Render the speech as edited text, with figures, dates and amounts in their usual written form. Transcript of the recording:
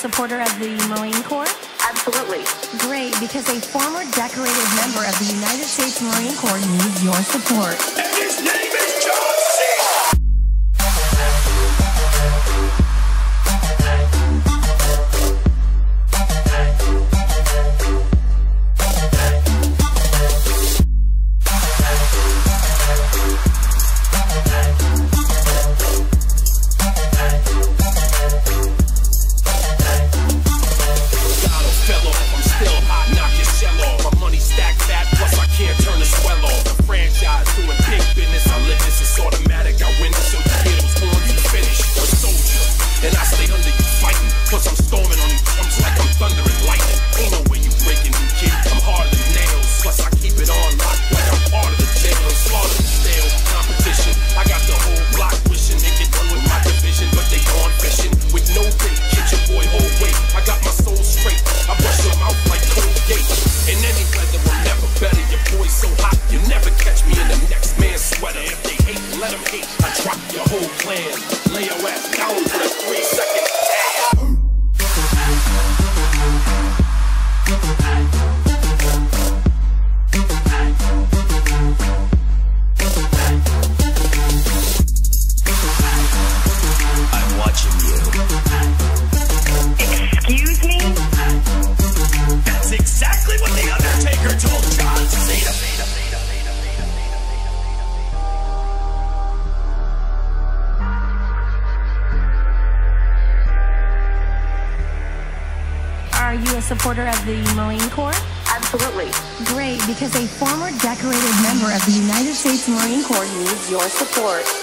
supporter of the Marine Corps? Absolutely. Great, because a former decorated member of the United States Marine Corps needs your support. And his name is John C. Are you a supporter of the Marine Corps? Absolutely. Great, because a former decorated member of the United States Marine Corps needs your support.